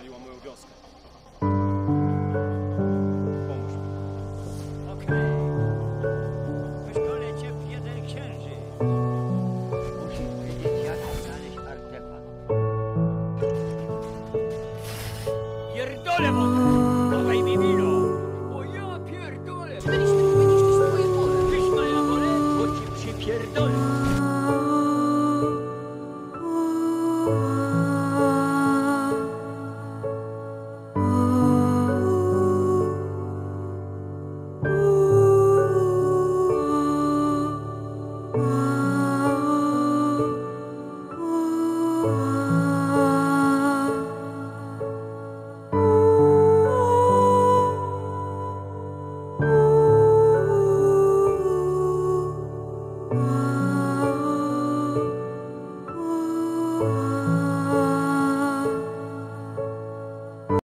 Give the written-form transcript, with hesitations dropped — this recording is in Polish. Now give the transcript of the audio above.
spaliła moją wioskę. Pomóż mi. Okej. Wyszkolę cię w jeden księżyc. Musisz wiedzieć, jak znaleźć artefakt. Pierdolę wam!